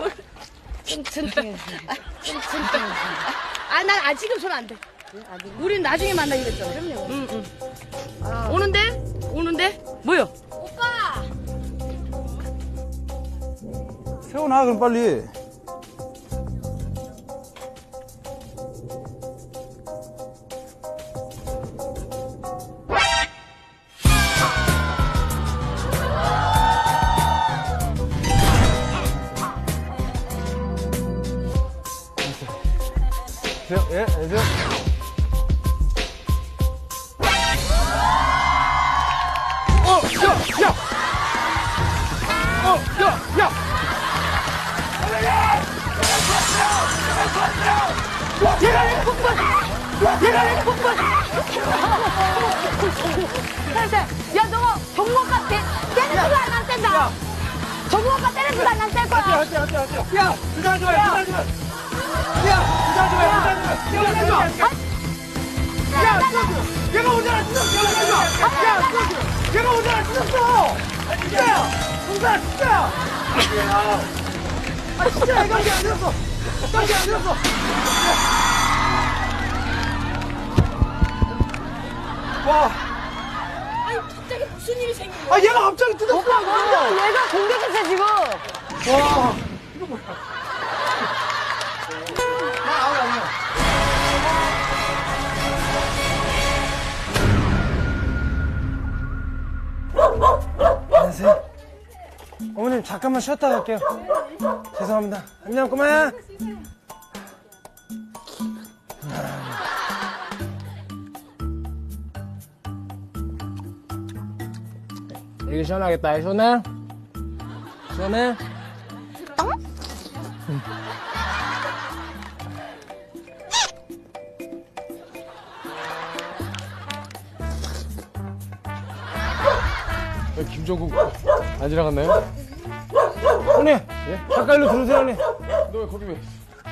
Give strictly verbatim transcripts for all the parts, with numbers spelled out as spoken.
튼튼해. 튼튼해. 아, 난 아직은 손 안 대. 우린 나중에 만나기로 했잖아. 그럼요. 응, 응. 아. 오는데? 오는데? 뭐요? 오빠! 세훈아, 그럼 빨리. 예, 예, 어, 야, 야! 어, 야, 야! 얘가 왜 폭발! 얘가 왜 폭발! 야, 너가 정모가 때리는 거안 안 뗀다! 정모가 때리는 거안 안 뗄 거야! 하지 마, 하지 마, 하지 마. 야, 부자하지 마, 부자하지 마. 야, 부자하지 마, 부자하지 마. 부자하지 마. 야, 소주! 얘가 오잖아, 찢었어! 야, 소주! 얘가 오잖아, 찢었어! 진짜야! 동사, 진짜야! 아니야! 아, 진짜야! 이거 이게 안 들었어! 이게 안 들었어! 와! 아니, 갑자기 무슨 일이 생긴 거야? 아, 얘가 갑자기 뜯었어! 오빠, 먼저 얘가 공격했어, 지금! 와! 이거 뭐야? 나 아무 아니야. 안녕하세요. 어머님 잠깐만 쉬었다 갈게요. 죄송합니다. 안녕 꼬마야. 이게 시원하겠다. 시원해? 시원해? 응. 김종국 안 지나갔나요? 형님! 예? 가까이로 들으세요, 형님. 너 왜 거기 왜?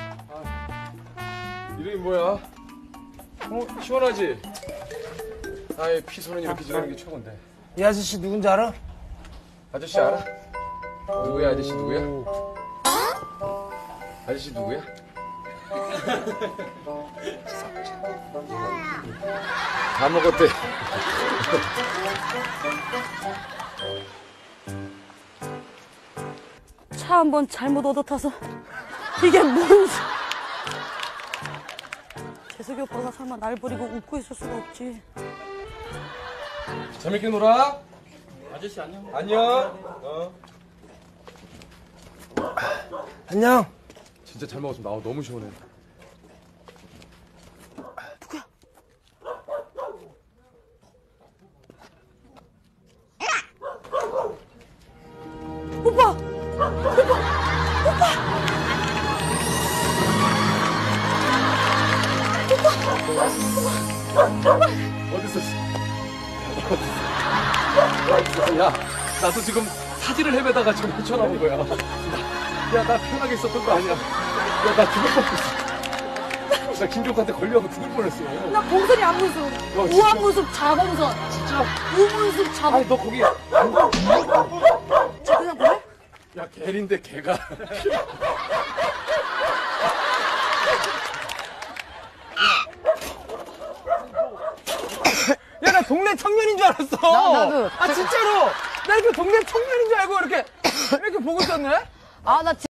아, 이름이 뭐야? 어, 시원하지? 아예 피손은 이렇게 지나는 게 최고인데. 이 아저씨 누군지 알아? 아저씨 알아? 누구야, 아저씨 누구야? 아저씨 누구야? 다 먹었대. 차 한 번 잘못 얻어 타서 이게 뭔 재석이 오빠가 설마 날 버리고 웃고 있을 수가 없지. 재밌게 놀아. 아저씨 안녕. 안녕. 어. 안녕. 진짜 잘 먹었습니다. 아, 너무 시원해. 누구야? 오빠! 오빠! 오빠! 어딨어? 어딨어? 야, 나도 지금 사진을 헤매다가 지금 헤쳐나온 거야. 야, 나 편하게 있었던 거 아니야. 야, 나 죽을 뻔했어. 나 김종국한테 걸려서 죽을 뻔했어. 나 공선이 안 무서워. 어, 우한 모습 자공선. 진짜? 우문습 자공. 아니, 너 거기 안 가? 저 그냥 그래? 야, 개인데 개가. 야, 나 동네 청년인 줄 알았어. 나, 나도. 아, 진짜로. 나 이렇게 동네 청년인 줄 알고 이렇게, 이렇게 보고 있었네? 아, 나